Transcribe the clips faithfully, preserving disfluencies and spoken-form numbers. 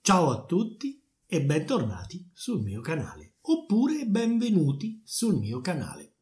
Ciao a tutti e bentornati sul mio canale, oppure benvenuti sul mio canale.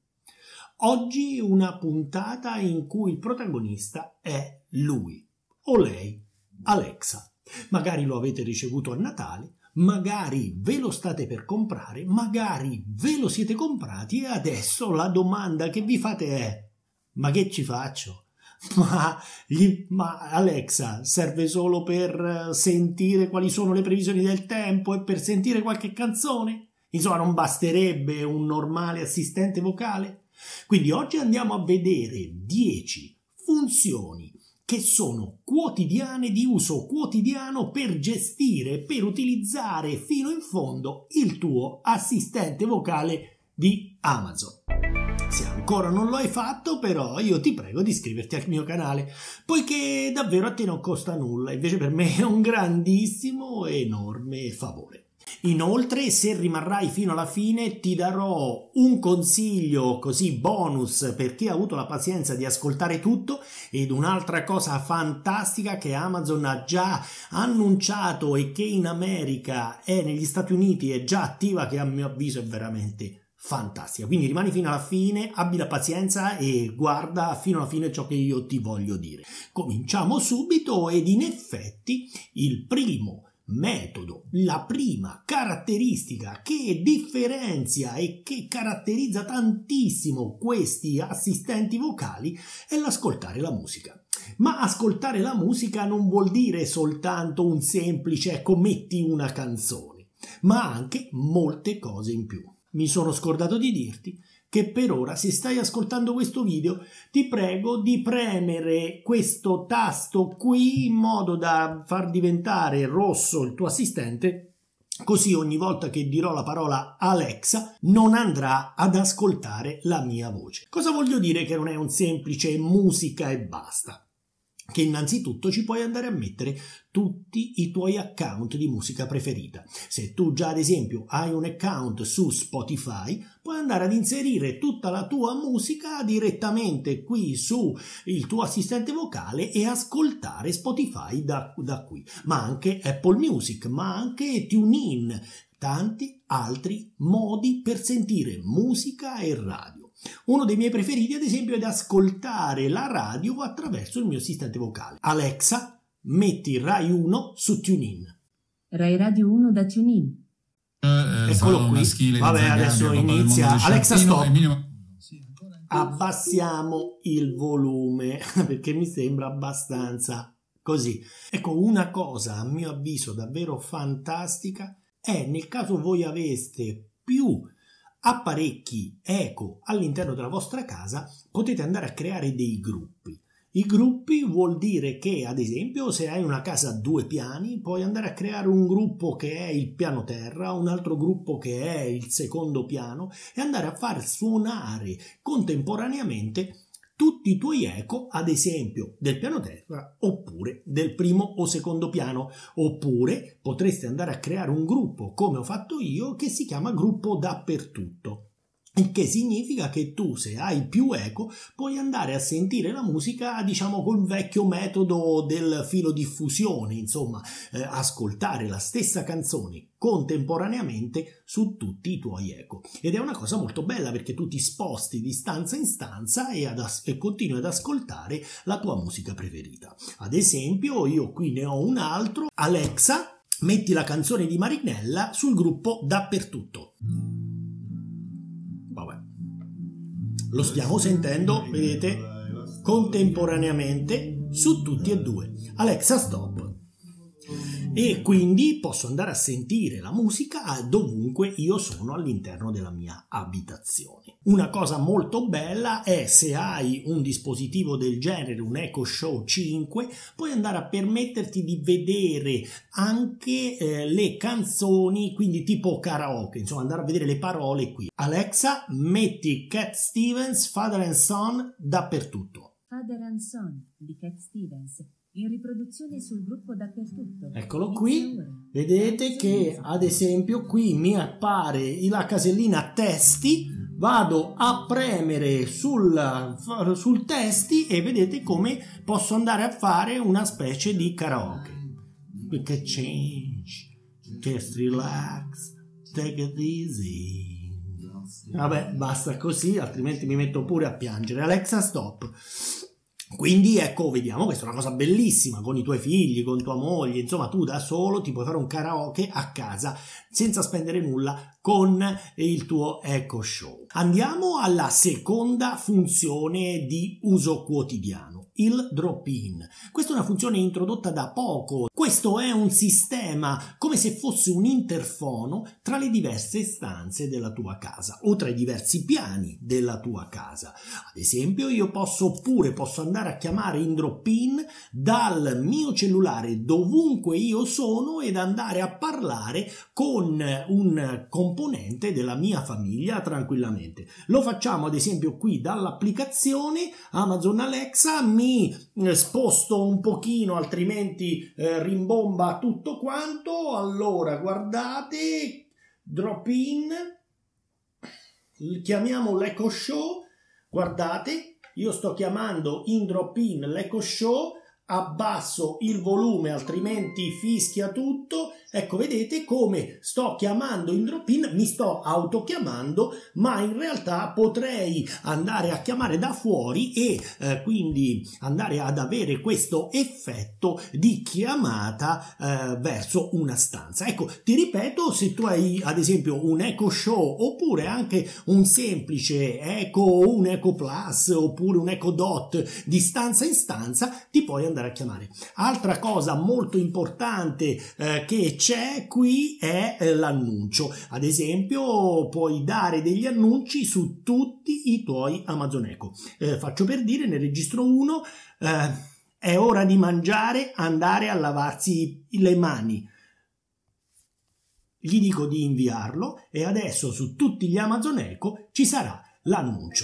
Oggi una puntata in cui il protagonista è lui o lei, Alexa. Magari lo avete ricevuto a Natale, magari ve lo state per comprare, magari ve lo siete comprati e adesso la domanda che vi fate è: ma che ci faccio? Ma, gli, ma Alexa serve solo per sentire quali sono le previsioni del tempo e per sentire qualche canzone? Insomma, non basterebbe un normale assistente vocale? Quindi oggi andiamo a vedere dieci funzioni che sono quotidiane, di uso quotidiano, per gestire, per utilizzare fino in fondo il tuo assistente vocale di Amazon. Se ancora non lo hai fatto, però, io ti prego di iscriverti al mio canale, poiché davvero a te non costa nulla, invece per me è un grandissimo e enorme favore. Inoltre, se rimarrai fino alla fine, ti darò un consiglio così bonus per chi ha avuto la pazienza di ascoltare tutto, ed un'altra cosa fantastica che Amazon ha già annunciato e che in America e negli Stati Uniti è già attiva, che a mio avviso è veramente fantastica. Quindi rimani fino alla fine, abbi la pazienza e guarda fino alla fine ciò che io ti voglio dire. Cominciamo subito, ed in effetti il primo metodo, la prima caratteristica che differenzia e che caratterizza tantissimo questi assistenti vocali è l'ascoltare la musica. Ma ascoltare la musica non vuol dire soltanto un semplice ecco metti una canzone, ma anche molte cose in più. Mi sono scordato di dirti che per ora, se stai ascoltando questo video, ti prego di premere questo tasto qui in modo da far diventare rosso il tuo assistente, così ogni volta che dirò la parola Alexa non andrà ad ascoltare la mia voce. Cosa voglio dire che non è un semplice musica e basta? Che innanzitutto ci puoi andare a mettere tutti i tuoi account di musica preferita. Se tu già ad esempio hai un account su Spotify, puoi andare ad inserire tutta la tua musica direttamente qui su il tuo assistente vocale e ascoltare Spotify da, da qui, ma anche Apple Music, ma anche TuneIn, tanti altri modi per sentire musica e radio. Uno dei miei preferiti, ad esempio, è di ascoltare la radio attraverso il mio assistente vocale. Alexa, metti Rai uno su TuneIn. Rai Radio uno da TuneIn. Eh, Eccolo qui. Vabbè, adesso inizia. Alexa, stop. Abbassiamo il volume perché mi sembra abbastanza così. Ecco, una cosa a mio avviso davvero fantastica è nel caso voi aveste più apparecchi eco all'interno della vostra casa, potete andare a creare dei gruppi. I gruppi vuol dire che, ad esempio, se hai una casa a due piani, puoi andare a creare un gruppo che è il piano terra, un altro gruppo che è il secondo piano, e andare a far suonare contemporaneamente tutti i tuoi eco, ad esempio del piano terra oppure del primo o secondo piano. Oppure potreste andare a creare un gruppo, come ho fatto io, che si chiama gruppo dappertutto. Il che significa che tu, se hai più eco, puoi andare a sentire la musica, diciamo, col vecchio metodo del filo diffusione, insomma, eh, ascoltare la stessa canzone contemporaneamente su tutti i tuoi eco. Ed è una cosa molto bella perché tu ti sposti di stanza in stanza e, ad as- e continui ad ascoltare la tua musica preferita. Ad esempio, io qui ne ho un altro. Alexa, metti la canzone di Marinella sul gruppo dappertutto. Vabbè, lo stiamo sentendo, vedete, contemporaneamente su tutti e due. Alexa, stop. E quindi posso andare a sentire la musica dovunque io sono all'interno della mia abitazione. Una cosa molto bella è, se hai un dispositivo del genere, un Echo Show cinque, puoi andare a permetterti di vedere anche eh, le canzoni, quindi tipo karaoke, insomma andare a vedere le parole qui. Alexa, metti Cat Stevens, Father and Son dappertutto. Father and Son di Cat Stevens. In riproduzione sul gruppo dappertutto. Eccolo qui, vedete che ad esempio qui mi appare la casellina testi, vado a premere sul, sul testi e vedete come posso andare a fare una specie di karaoke. Che change, Just relax, take it easy. Vabbè, basta così, altrimenti mi metto pure a piangere. Alexa, stop. Quindi ecco, vediamo, questa è una cosa bellissima, con i tuoi figli, con tua moglie, insomma tu da solo ti puoi fare un karaoke a casa senza spendere nulla con il tuo Echo Show. Andiamo alla seconda funzione di uso quotidiano, il drop-in. Questa è una funzione introdotta da poco. Questo è un sistema come se fosse un interfono tra le diverse stanze della tua casa o tra i diversi piani della tua casa. Ad esempio, io posso oppure posso andare a chiamare in drop-in dal mio cellulare dovunque io sono ed andare a parlare con un componente della mia famiglia tranquillamente. Lo facciamo ad esempio qui dall'applicazione Amazon Alexa, mi sposto un pochino altrimenti eh, rimbomba tutto quanto. Allora guardate, drop in, chiamiamo l'Echo Show, guardate, io sto chiamando in drop in l'Echo Show, abbasso il volume altrimenti fischia tutto. Ecco, vedete come sto chiamando in drop in, mi sto autochiamando, ma in realtà potrei andare a chiamare da fuori e eh, quindi andare ad avere questo effetto di chiamata eh, verso una stanza. Ecco, ti ripeto, se tu hai ad esempio un Echo Show oppure anche un semplice Echo o un Echo Plus oppure un Echo Dot di stanza in stanza, ti puoi andare a chiamare. Altra cosa molto importante eh, che c'è qui è eh, l'annuncio. Ad esempio puoi dare degli annunci su tutti i tuoi Amazon Echo. Eh, faccio per dire, ne registro uno, eh, è ora di mangiare, andare a lavarsi le mani. Gli dico di inviarlo e adesso su tutti gli Amazon Echo ci sarà l'annuncio.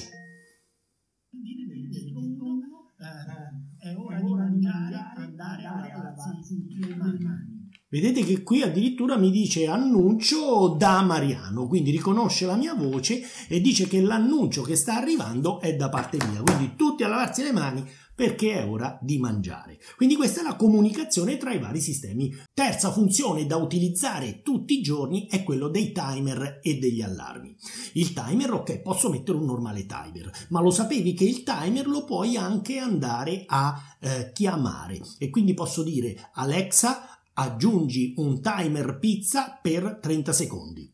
È ora di mangiare, andare a lavarsi le mani. Vedete che qui addirittura mi dice annuncio da Mariano, quindi riconosce la mia voce e dice che l'annuncio che sta arrivando è da parte mia, quindi tutti a lavarsi le mani perché è ora di mangiare. Quindi questa è la comunicazione tra i vari sistemi. Terza funzione da utilizzare tutti i giorni è quello dei timer e degli allarmi. Il timer, ok, posso mettere un normale timer, ma lo sapevi che il timer lo puoi anche andare a eh, chiamare e quindi posso dire Alexa, aggiungi un timer pizza per trenta secondi.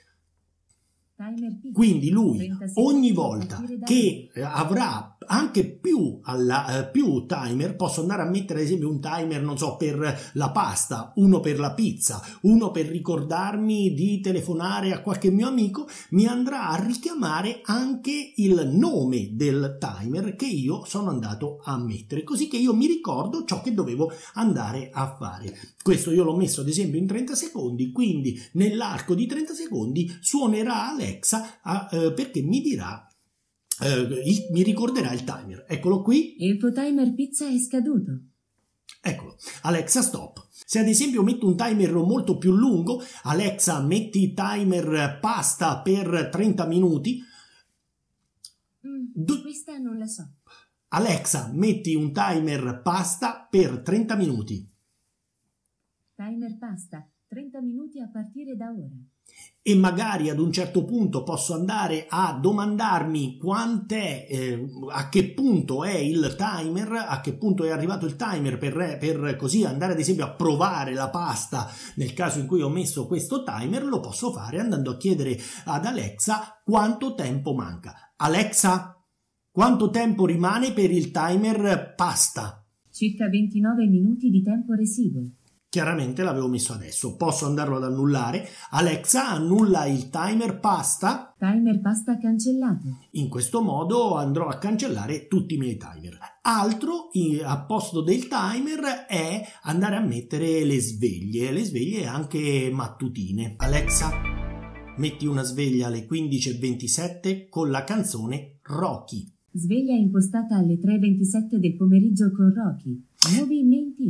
Quindi lui ogni volta che avrà anche più, alla, eh, più timer, posso andare a mettere ad esempio un timer, non so, per la pasta, uno per la pizza, uno per ricordarmi di telefonare a qualche mio amico, mi andrà a richiamare anche il nome del timer che io sono andato a mettere, così che io mi ricordo ciò che dovevo andare a fare. Questo io l'ho messo ad esempio in trenta secondi, quindi nell'arco di trenta secondi suonerà Alexa a, eh, perché mi dirà eh, il, mi ricorderà il timer. Eccolo qui. Il tuo timer pizza è scaduto. Eccolo. Alexa, stop. Se ad esempio metto un timer molto più lungo, Alexa, metti timer pasta per trenta minuti. Mm, Do- questa non la so. Alexa, metti un timer pasta per trenta minuti. Timer pasta, trenta minuti a partire da ora. E magari ad un certo punto posso andare a domandarmi quant'è, eh, a che punto è il timer, a che punto è arrivato il timer per, per così andare ad esempio a provare la pasta nel caso in cui ho messo questo timer. Lo posso fare andando a chiedere ad Alexa quanto tempo manca. Alexa, quanto tempo rimane per il timer pasta? Circa ventinove minuti di tempo residuo. Chiaramente l'avevo messo adesso, posso andarlo ad annullare. Alexa, annulla il timer pasta. Timer pasta cancellato. In questo modo andrò a cancellare tutti i miei timer. Altro a posto del timer è andare a mettere le sveglie, le sveglie anche mattutine. Alexa, metti una sveglia alle quindici e ventisette con la canzone Rocky. Sveglia impostata alle tre e ventisette del pomeriggio con Rocky. Nuovi main team.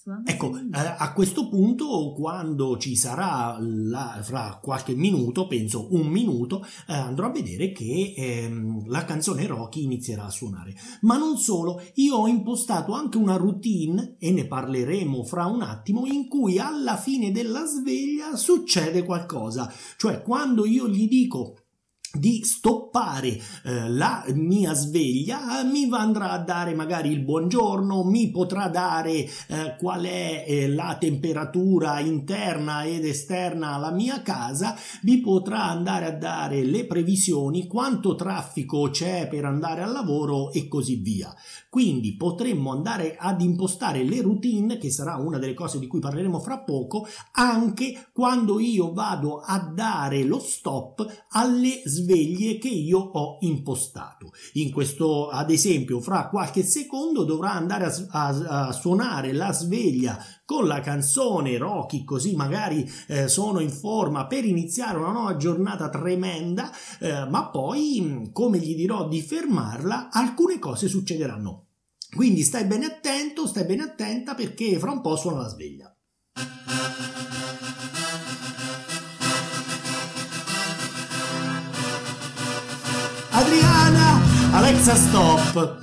Ecco, eh, a questo punto, quando ci sarà la, fra qualche minuto, penso un minuto, eh, andrò a vedere che ehm, la canzone Rocky inizierà a suonare. Ma non solo, io ho impostato anche una routine, e ne parleremo fra un attimo, in cui alla fine della sveglia succede qualcosa. Cioè, quando io gli dico di stoppare eh, la mia sveglia, mi andrà a dare magari il buongiorno, mi potrà dare eh, qual è eh, la temperatura interna ed esterna alla mia casa, mi potrà andare a dare le previsioni, quanto traffico c'è per andare al lavoro e così via. Quindi potremmo andare ad impostare le routine, che sarà una delle cose di cui parleremo fra poco, anche quando io vado a dare lo stop alle sveglie che io ho impostato. In questo, ad esempio, fra qualche secondo dovrà andare a, a, a suonare la sveglia con la canzone Rocky, così magari eh, sono in forma per iniziare una nuova giornata tremenda, eh, ma poi, come gli dirò di fermarla, alcune cose succederanno. Quindi stai bene attento, stai bene attenta, perché fra un po' suona la sveglia. Adriana, Alexa stop.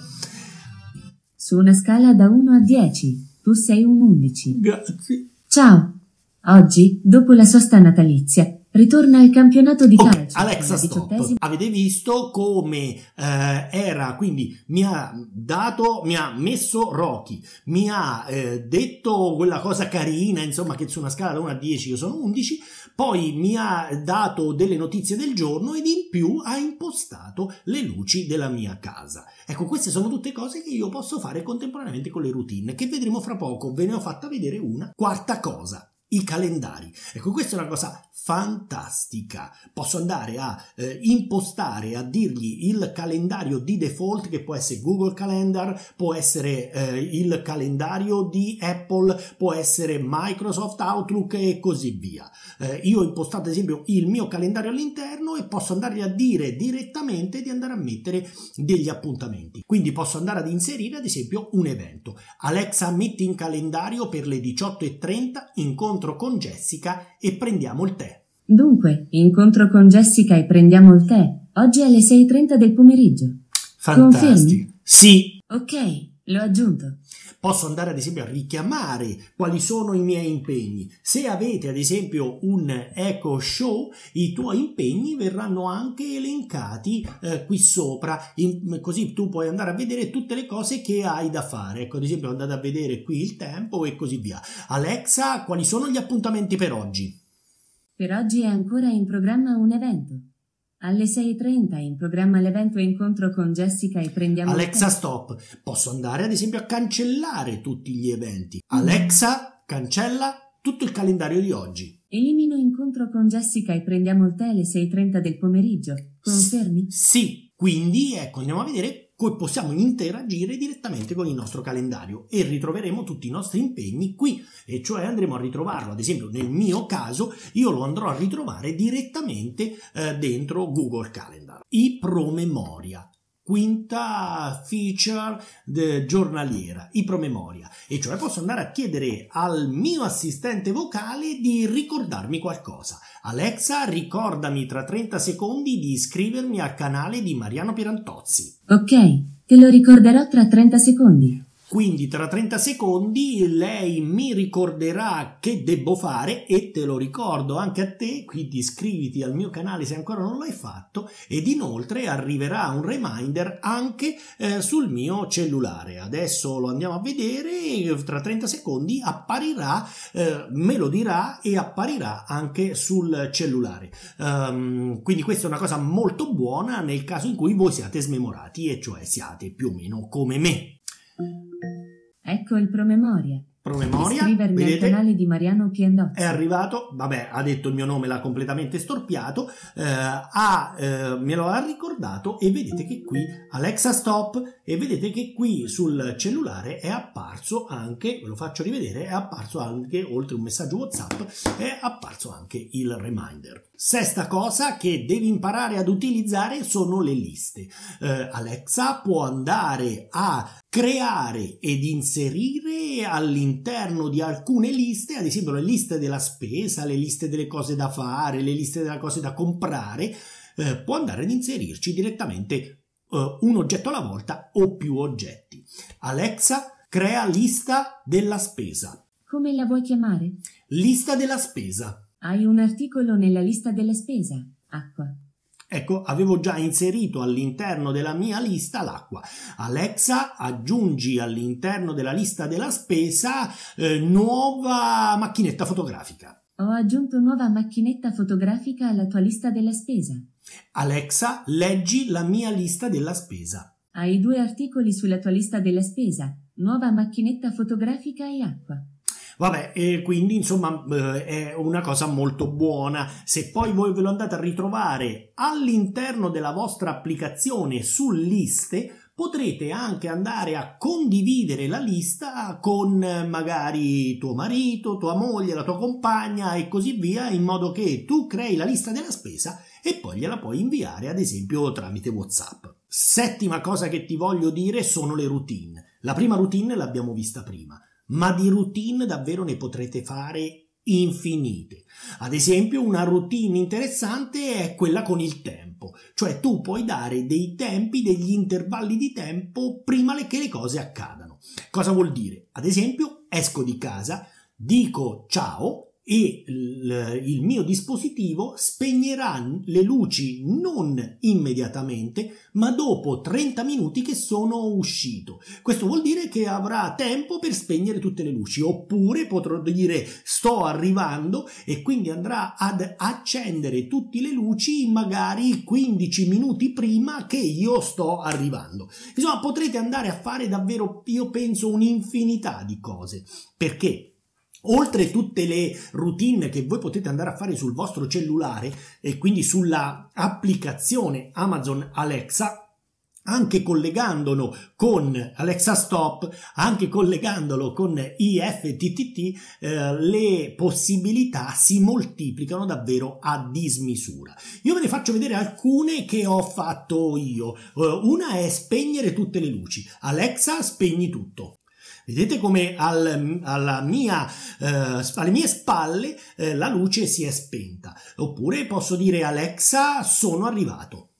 Su una scala da uno a dieci, tu sei un undici. Grazie. Ciao. Oggi, dopo la sosta natalizia, ritorna il campionato di Okay, calcio. Alexa stop. Avete visto come eh, era, quindi mi ha dato, mi ha messo Rocky, mi ha eh, detto quella cosa carina, insomma, che su una scala da uno a dieci io sono undici, poi mi ha dato delle notizie del giorno ed in più ha impostato le luci della mia casa. Ecco, queste sono tutte cose che io posso fare contemporaneamente con le routine, che vedremo fra poco. Ve ne ho fatta vedere una. Quarta cosa: i calendari. Ecco, questa è una cosa fantastica. Posso andare a eh, impostare, a dirgli il calendario di default, che può essere Google Calendar, può essere eh, il calendario di Apple, può essere Microsoft Outlook e così via. Eh, io ho impostato ad esempio il mio calendario all'interno e posso andare a dire direttamente di andare a mettere degli appuntamenti. Quindi posso andare ad inserire ad esempio un evento. Alexa, metti in calendario per le diciotto e trenta incontro con Jessica e prendiamo il tè. Dunque, incontro con Jessica e prendiamo il tè. Oggi alle sei e trenta del pomeriggio. Fantastico. Confermi? Sì. Ok, l'ho aggiunto. Posso andare ad esempio a richiamare quali sono i miei impegni. Se avete ad esempio un Echo Show, i tuoi impegni verranno anche elencati eh, qui sopra, in, così tu puoi andare a vedere tutte le cose che hai da fare. Ecco, ad esempio andate a vedere qui il tempo e così via. Alexa, quali sono gli appuntamenti per oggi? Per oggi è ancora in programma un evento. Alle sei e trenta in programma l'evento incontro con Jessica e prendiamo... Alexa stop. Posso andare ad esempio a cancellare tutti gli eventi. Alexa, cancella tutto il calendario di oggi. Elimino incontro con Jessica e prendiamo il tè alle sei e trenta del pomeriggio. Confermi? S- sì. Quindi ecco, andiamo a vedere come possiamo interagire direttamente con il nostro calendario e ritroveremo tutti i nostri impegni qui, e cioè andremo a ritrovarlo, ad esempio nel mio caso io lo andrò a ritrovare direttamente eh, dentro Google Calendar. I promemoria. Quinta feature de giornaliera, i promemoria, e cioè posso andare a chiedere al mio assistente vocale di ricordarmi qualcosa. Alexa, ricordami tra trenta secondi di iscrivermi al canale di Mariano Pierantozzi. Ok, te lo ricorderò tra trenta secondi. Quindi tra trenta secondi lei mi ricorderà che devo fare, e te lo ricordo anche a te, quindi iscriviti al mio canale se ancora non l'hai fatto, ed inoltre arriverà un reminder anche eh, sul mio cellulare. Adesso lo andiamo a vedere e tra trenta secondi apparirà, eh, me lo dirà e apparirà anche sul cellulare. Um, quindi questa è una cosa molto buona nel caso in cui voi siate smemorati, e cioè siate più o meno come me. Ecco il promemoria. Promemoria, Iscrivermi vedete? al canale di Mariano Pierantozzi. È arrivato, vabbè, ha detto il mio nome, l'ha completamente storpiato, eh, ha, eh, me lo ha ricordato, e vedete che qui Alexa stop, e vedete che qui sul cellulare è apparso anche, ve lo faccio rivedere, è apparso anche, oltre un messaggio WhatsApp, è apparso anche il reminder. Sesta cosa che devi imparare ad utilizzare sono le liste. Eh, Alexa può andare a creare ed inserire all'interno all'interno di alcune liste, ad esempio le liste della spesa, le liste delle cose da fare, le liste delle cose da comprare, eh, può andare ad inserirci direttamente eh, un oggetto alla volta o più oggetti. Alexa, crea lista della spesa. Come la vuoi chiamare? Lista della spesa. Hai un articolo nella lista della spesa? Acqua. Ecco, avevo già inserito all'interno della mia lista l'acqua. Alexa, aggiungi all'interno della lista della spesa eh, nuova macchinetta fotografica. Ho aggiunto nuova macchinetta fotografica alla tua lista della spesa. Alexa, leggi la mia lista della spesa. Hai due articoli sulla tua lista della spesa. Nuova macchinetta fotografica e acqua. Vabbè, e quindi insomma eh, è una cosa molto buona. Se poi voi ve lo andate a ritrovare all'interno della vostra applicazione su liste, potrete anche andare a condividere la lista con eh, magari tuo marito, tua moglie, la tua compagna e così via, in modo che tu crei la lista della spesa e poi gliela puoi inviare ad esempio tramite WhatsApp. Settima cosa che ti voglio dire sono le routine. La prima routine l'abbiamo vista prima, ma di routine davvero ne potrete fare infinite. Ad esempio, una routine interessante è quella con il tempo, cioè tu puoi dare dei tempi, degli intervalli di tempo prima che le cose accadano. Cosa vuol dire? Ad esempio, esco di casa, dico ciao e il, il mio dispositivo spegnerà le luci non immediatamente, ma dopo trenta minuti che sono uscito. Questo vuol dire che avrà tempo per spegnere tutte le luci, oppure potrò dire sto arrivando e quindi andrà ad accendere tutte le luci magari quindici minuti prima che io sto arrivando. Insomma, potrete andare a fare davvero, io penso, un'infinità di cose. Perché? Oltre tutte le routine che voi potete andare a fare sul vostro cellulare e quindi sulla applicazione Amazon Alexa, anche collegandolo con Alexa Stop, anche collegandolo con I F T T T, eh, le possibilità si moltiplicano davvero a dismisura. Io ve ne faccio vedere alcune che ho fatto io. Uh, una è spegnere tutte le luci. Alexa, spegni tutto. Vedete come al, alla mia, eh, alle mie spalle eh, la luce si è spenta. Oppure posso dire Alexa, sono arrivato.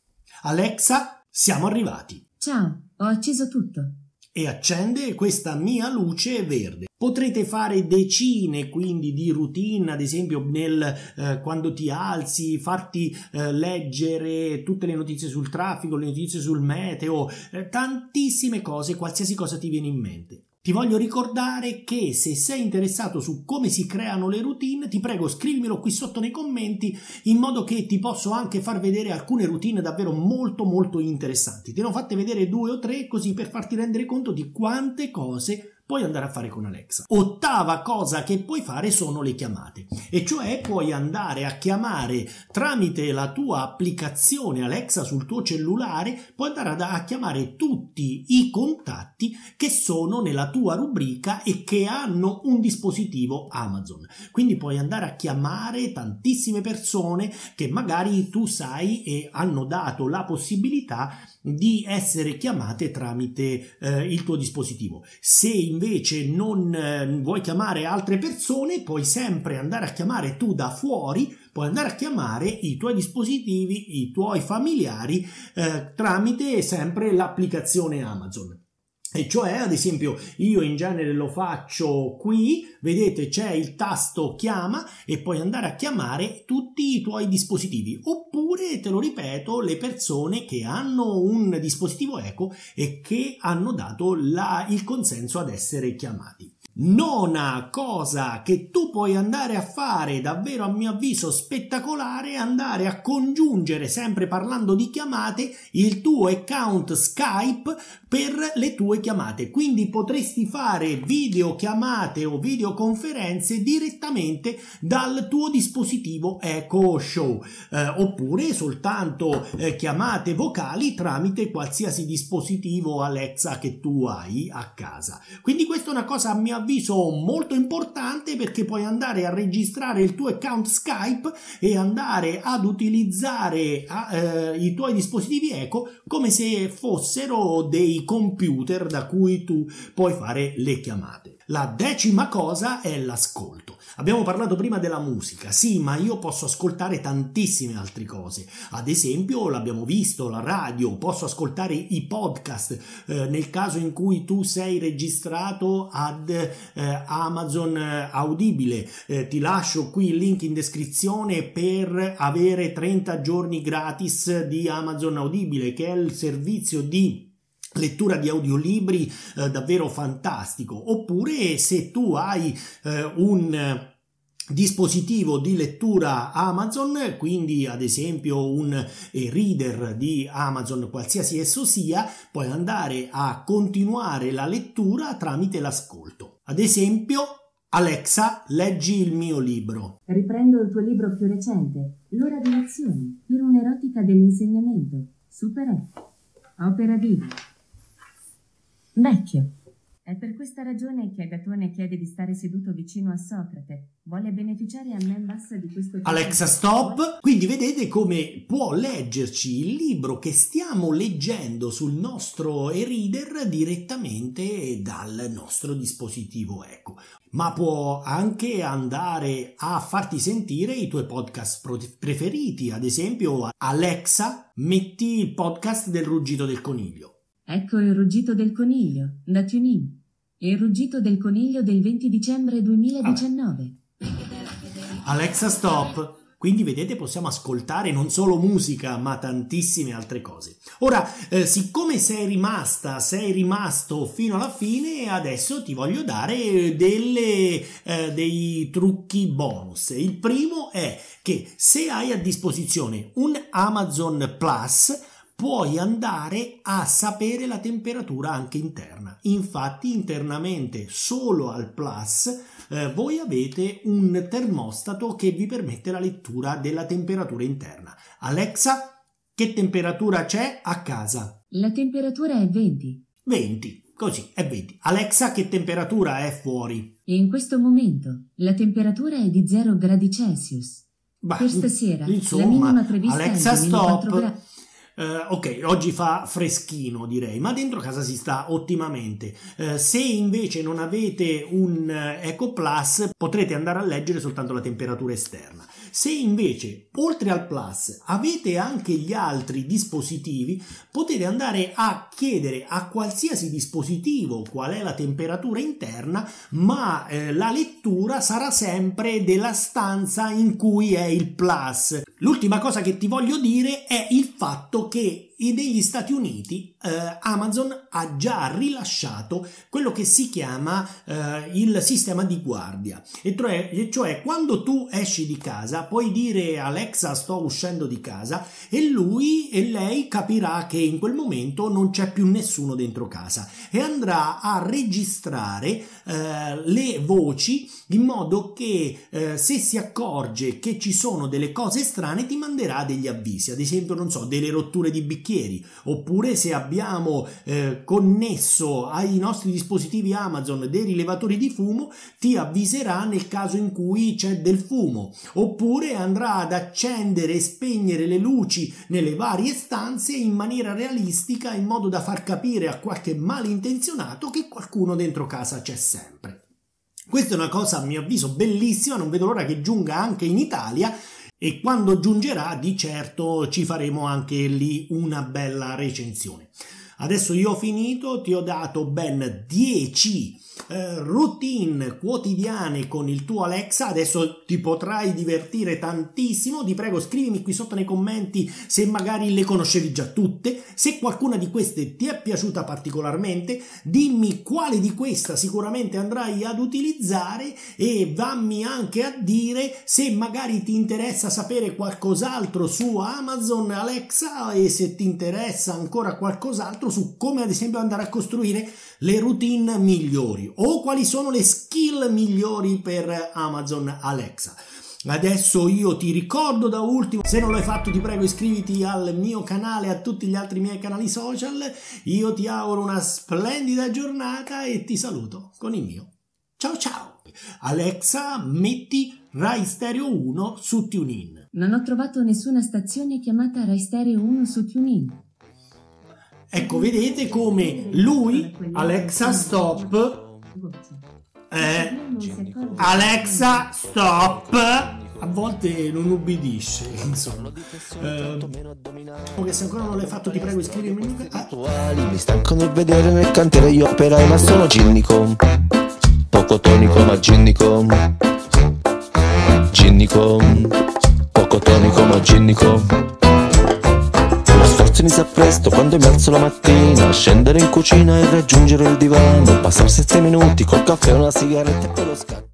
Alexa, siamo arrivati. Ciao, ho acceso tutto. E accende questa mia luce verde. Potrete fare decine quindi di routine, ad esempio nel, eh, quando ti alzi, farti eh, leggere tutte le notizie sul traffico, le notizie sul meteo, eh, tantissime cose, qualsiasi cosa ti viene in mente. Ti voglio ricordare che se sei interessato su come si creano le routine, ti prego scrivimelo qui sotto nei commenti in modo che ti posso anche far vedere alcune routine davvero molto molto interessanti. Te ne ho fatte vedere due o tre così per farti rendere conto di quante cose puoi andare a fare con Alexa. Ottava cosa che puoi fare sono le chiamate, e cioè puoi andare a chiamare tramite la tua applicazione Alexa sul tuo cellulare, puoi andare a chiamare tutti i contatti che sono nella tua rubrica e che hanno un dispositivo Amazon. Quindi puoi andare a chiamare tantissime persone che magari tu sai e hanno dato la possibilità di essere chiamate tramite eh, il tuo dispositivo. Se invece non eh, vuoi chiamare altre persone, puoi sempre andare a chiamare tu da fuori, puoi andare a chiamare i tuoi dispositivi, i tuoi familiari eh, tramite sempre l'applicazione Amazon. E cioè, ad esempio, io in genere lo faccio qui, vedete c'è il tasto chiama e puoi andare a chiamare tutti i tuoi dispositivi, oppure, te lo ripeto, le persone che hanno un dispositivo Echo e che hanno dato la, il consenso ad essere chiamati. Nona cosa che tu puoi andare a fare, davvero a mio avviso spettacolare, è andare a congiungere, sempre parlando di chiamate, il tuo account Skype per le tue chiamate. Quindi potresti fare videochiamate o videoconferenze direttamente dal tuo dispositivo Echo Show, eh, oppure soltanto eh, chiamate vocali tramite qualsiasi dispositivo Alexa che tu hai a casa. Quindi questa è una cosa a mio avviso molto importante, perché puoi andare a registrare il tuo account Skype e andare ad utilizzare eh, i tuoi dispositivi Echo come se fossero dei computer da cui tu puoi fare le chiamate. La decima cosa è l'ascolto. Abbiamo parlato prima della musica, sì, ma io posso ascoltare tantissime altre cose. Ad esempio, l'abbiamo visto, la radio, posso ascoltare i podcast, eh, nel caso in cui tu sei registrato ad eh, Amazon Audible. Eh, ti lascio qui il link in descrizione per avere trenta giorni gratis di Amazon Audible, che è il servizio di lettura di audiolibri eh, davvero fantastico. Oppure se tu hai eh, un eh, dispositivo di lettura Amazon, quindi ad esempio un eh, reader di Amazon, qualsiasi esso sia, puoi andare a continuare la lettura tramite l'ascolto. Ad esempio, Alexa, leggi il mio libro. Riprendo il tuo libro più recente, L'ora di lezione, per un'erotica dell'insegnamento. Super E. Opera viva. Vecchio. È per questa ragione che Agatone chiede di stare seduto vicino a Socrate. Vuole beneficiare a men bassa di questo... Alexa, stop! Quindi vedete come può leggerci il libro che stiamo leggendo sul nostro e-reader direttamente dal nostro dispositivo Echo. Ma può anche andare a farti sentire i tuoi podcast preferiti. Ad esempio, Alexa, metti il podcast del ruggito del coniglio. Ecco il ruggito del coniglio, da TuneIn. Il ruggito del coniglio del venti dicembre duemiladiciannove. Alexa, stop! Quindi vedete, possiamo ascoltare non solo musica, ma tantissime altre cose. Ora, eh, siccome sei rimasta, sei rimasto fino alla fine, adesso ti voglio dare delle, eh, dei trucchi bonus. Il primo è che se hai a disposizione un Amazon Plus, puoi andare a sapere la temperatura anche interna. Infatti internamente solo al Plus eh, voi avete un termostato che vi permette la lettura della temperatura interna. Alexa, che temperatura c'è a casa? La temperatura è venti. venti, così è venti. Alexa, che temperatura è fuori? In questo momento la temperatura è di zero gradi Celsius. Bah, per stasera insomma, la minima prevista Alexa, è di quattro stop. gradi. Uh, ok, oggi fa freschino direi, ma dentro casa si sta ottimamente. Uh, se invece non avete un uh, Echo Plus, potrete andare a leggere soltanto la temperatura esterna. Se invece, oltre al Plus, avete anche gli altri dispositivi, potete andare a chiedere a qualsiasi dispositivo qual è la temperatura interna, ma eh, la lettura sarà sempre della stanza in cui è il Plus. L'ultima cosa che ti voglio dire è il fatto che negli Stati Uniti eh, Amazon ha già rilasciato quello che si chiama eh, il sistema di guardia, e cioè, e cioè quando tu esci di casa puoi dire Alexa, sto uscendo di casa, e lui e lei capirà che in quel momento non c'è più nessuno dentro casa e andrà a registrare eh, le voci in modo che eh, se si accorge che ci sono delle cose strane ti manderà degli avvisi, ad esempio non so, delle rotture di bicchieri, oppure se abbiamo eh, connesso ai nostri dispositivi Amazon dei rilevatori di fumo ti avviserà nel caso in cui c'è del fumo, oppure andrà ad accendere e spegnere le luci nelle varie stanze in maniera realistica, in modo da far capire a qualche malintenzionato che qualcuno dentro casa c'è sempre. Questa è una cosa a mio avviso bellissima, non vedo l'ora che giunga anche in Italia, e quando giungerà di certo ci faremo anche lì una bella recensione. Adesso io ho finito, ti ho dato ben dieci eh, routine quotidiane con il tuo Alexa. Adesso ti potrai divertire tantissimo. Ti prego, scrivimi qui sotto nei commenti se magari le conoscevi già tutte, se qualcuna di queste ti è piaciuta particolarmente, dimmi quale di questa sicuramente andrai ad utilizzare, e vammi anche a dire se magari ti interessa sapere qualcos'altro su Amazon Alexa, e se ti interessa ancora qualcos'altro su come ad esempio andare a costruire le routine migliori, o quali sono le skill migliori per Amazon Alexa. Adesso io ti ricordo da ultimo, se non l'hai fatto ti prego iscriviti al mio canale e a tutti gli altri miei canali social. Io ti auguro una splendida giornata e ti saluto con il mio ciao ciao. Alexa, metti Rai Stereo uno su TuneIn. Non ho trovato nessuna stazione chiamata Rai Stereo uno su TuneIn. Ecco, vedete come lui, Alexa, stop. Eh, Alexa, stop! A volte non ubbidisce, insomma. Eh, che se ancora non l'hai fatto ti prego iscrivermi. Ah. Mi stanco nel vedere nel cantiere gli operai, ma sono ginnico. Poco tonico ma ginnico. Ginnico. Poco tonico ma ginnico. Lo sforzo inizia presto quando mi alzo la mattina, scendere in cucina e raggiungere il divano, passare sette minuti col caffè e una sigaretta e poi lo scatto.